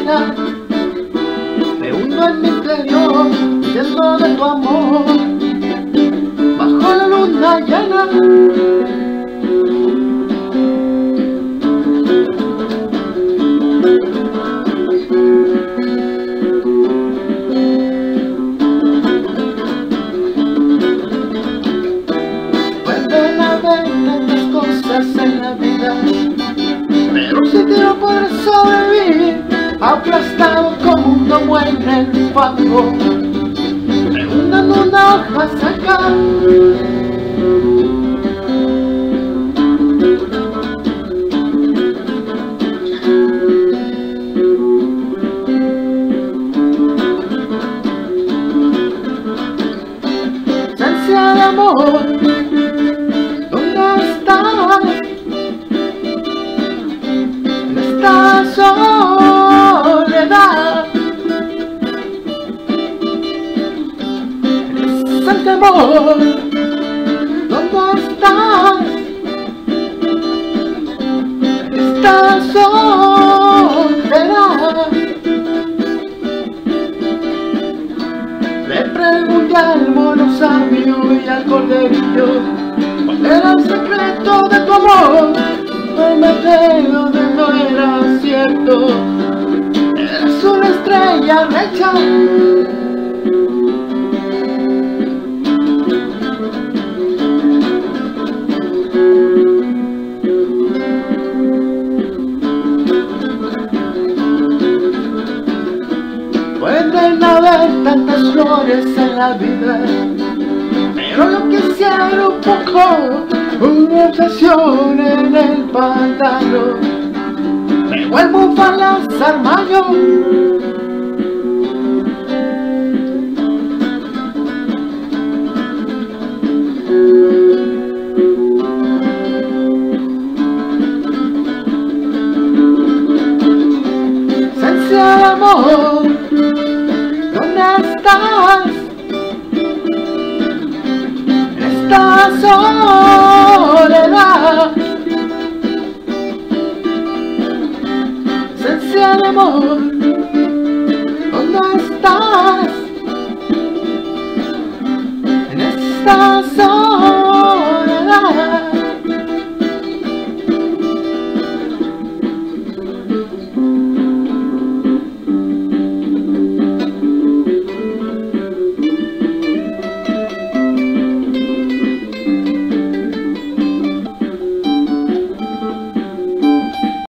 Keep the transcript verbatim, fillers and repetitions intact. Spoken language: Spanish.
vida, me hundo en mi interior, huyendo de tu amor, bajo la luna llena. Pueden haber tantas cosas en la vida, pero si que no podré sobrevivir, aplastado como una muela en el fango, me hundo en una hoja seca. Esencia de amor, ¿dónde estás? En esta soledad, esencia de amor, ¿dónde estás? En esta soledad. Le pregunté al mono sabio y al corderillo cuál era el secreto de tu amor. Prometeo de no era cierto, eres una estrella recha. Pueden haber tantas flores en la vida, pero yo quisiera un poco, una obsesión en el pantano, me vuelvo un falaz armaño. Esencia de amor, ¿dónde estás? En esta soledad. Esencia de amor,